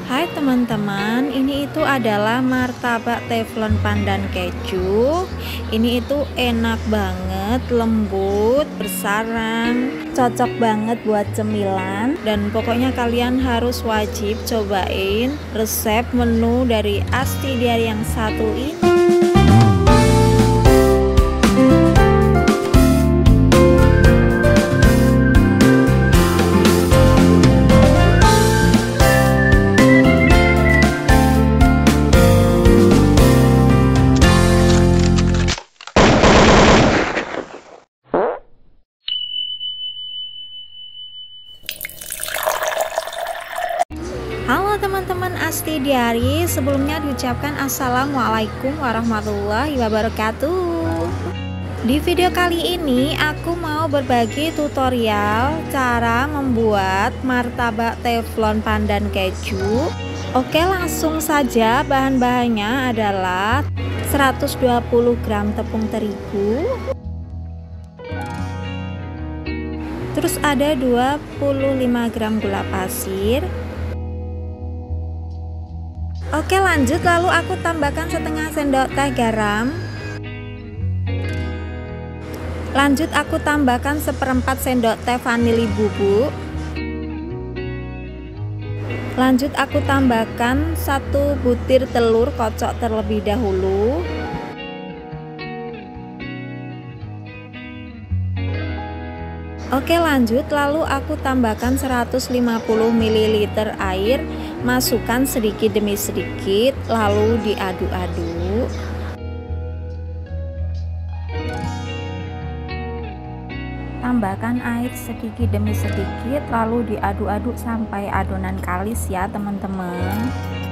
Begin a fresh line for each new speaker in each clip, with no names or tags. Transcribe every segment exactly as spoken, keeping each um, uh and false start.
Hai teman-teman, ini itu adalah martabak teflon pandan keju. Ini itu enak banget, lembut, bersarang, cocok banget buat cemilan. Dan pokoknya kalian harus wajib cobain resep menu dari Asti Diary yang satu ini. Halo teman-teman Asti Diary, sebelumnya diucapkan Assalamualaikum warahmatullahi wabarakatuh. Di video kali ini aku mau berbagi tutorial cara membuat martabak teflon pandan keju. Oke, langsung saja. Bahan-bahannya adalah seratus dua puluh gram tepung terigu, terus ada dua puluh lima gram gula pasir. Oke, lanjut. Lalu aku tambahkan setengah sendok teh garam. Lanjut aku tambahkan seperempat sendok teh vanili bubuk. Lanjut aku tambahkan satu butir telur kocok terlebih dahulu. Oke, lanjut. Lalu aku tambahkan seratus lima puluh mililiter air. Masukkan sedikit demi sedikit, lalu diaduk-aduk. Tambahkan air sedikit demi sedikit, lalu diaduk-aduk sampai adonan kalis ya teman-teman.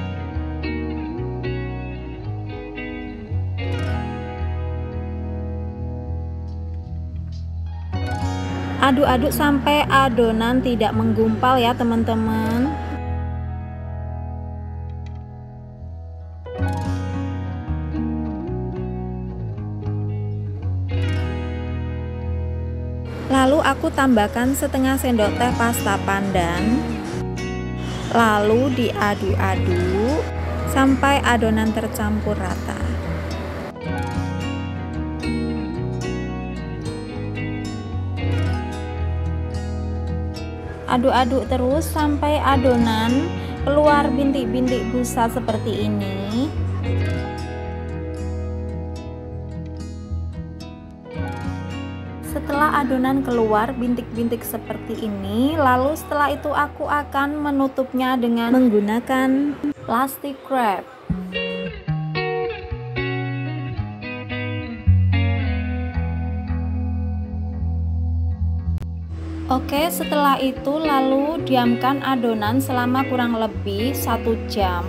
Aduk-aduk sampai adonan tidak menggumpal ya teman-teman. Lalu aku tambahkan setengah sendok teh pasta pandan. Lalu diaduk-aduk sampai adonan tercampur rata. Aduk-aduk terus sampai adonan keluar bintik-bintik busa seperti ini. Setelah adonan keluar bintik-bintik seperti ini, lalu setelah itu aku akan menutupnya dengan menggunakan plastik wrap. Oke, setelah itu lalu diamkan adonan selama kurang lebih satu jam.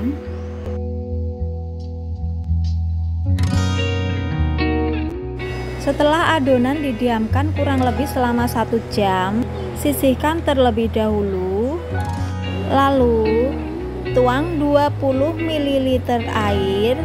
Setelah adonan didiamkan kurang lebih selama satu jam, sisihkan terlebih dahulu. Lalu tuang dua puluh mililiter air.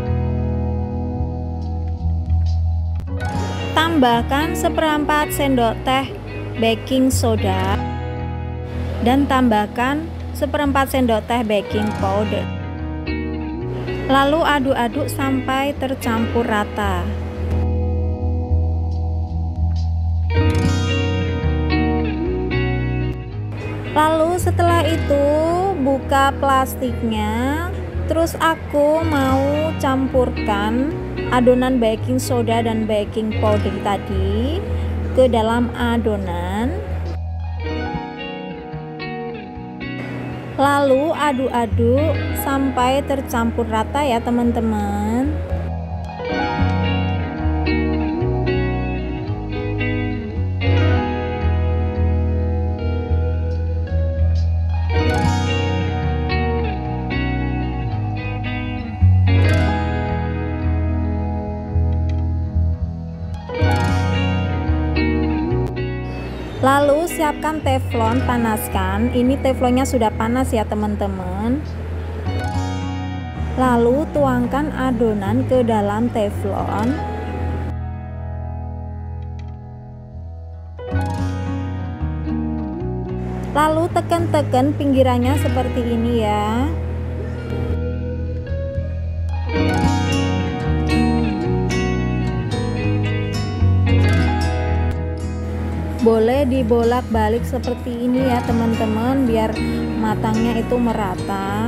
Tambahkan seperempat sendok teh baking soda dan tambahkan seperempat sendok teh baking powder. Lalu aduk-aduk sampai tercampur rata. Lalu setelah itu buka plastiknya, terus aku mau campurkan adonan baking soda dan baking powder tadi ke dalam adonan. Lalu aduk-aduk sampai tercampur rata ya teman-teman. Lalu siapkan teflon, panaskan. Ini teflonnya sudah panas ya teman-teman. Lalu tuangkan adonan ke dalam teflon. Lalu tekan-tekan pinggirannya seperti ini ya. dibolak-balik seperti ini ya teman-teman, biar matangnya itu merata.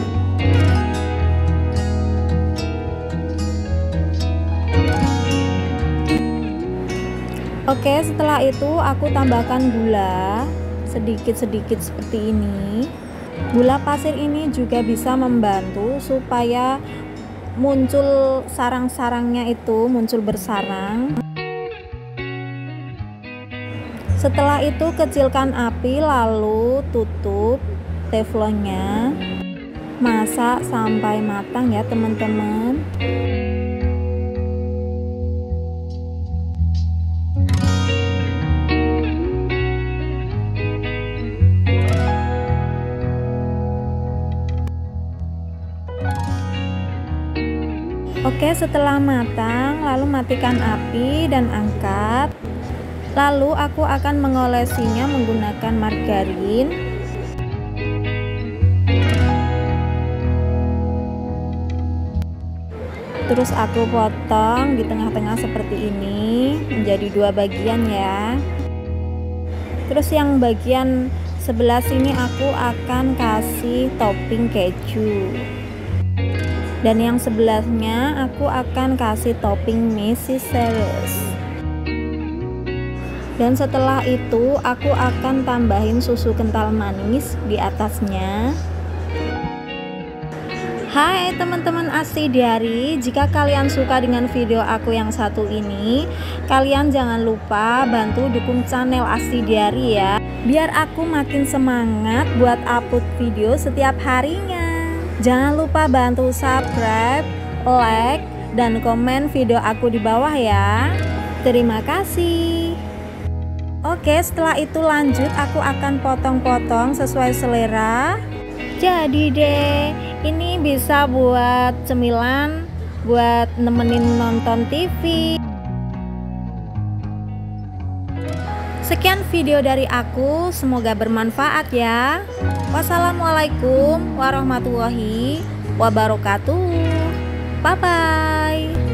Oke, setelah itu aku tambahkan gula sedikit-sedikit seperti ini. Gula pasir ini juga bisa membantu supaya muncul sarang-sarangnya itu muncul bersarang. Setelah itu kecilkan api lalu tutup teflonnya. Masak sampai matang ya teman-teman. Oke, setelah matang lalu matikan api dan angkat. Lalu aku akan mengolesinya menggunakan margarin. Terus aku potong di tengah-tengah seperti ini menjadi dua bagian ya. Terus yang bagian sebelah sini aku akan kasih topping keju. Dan yang sebelahnya aku akan kasih topping Mrs. Serres. Dan setelah itu aku akan tambahin susu kental manis di atasnya. Hai teman-teman Asti Diary, jika kalian suka dengan video aku yang satu ini, kalian jangan lupa bantu dukung channel Asti Diary ya, biar aku makin semangat buat upload video setiap harinya. Jangan lupa bantu subscribe, like, dan komen video aku di bawah ya. Terima kasih. Oke, setelah itu lanjut aku akan potong-potong sesuai selera. Jadi deh, ini bisa buat cemilan, buat nemenin nonton T V. Sekian video dari aku, semoga bermanfaat ya. Wassalamualaikum warahmatullahi wabarakatuh. Bye bye.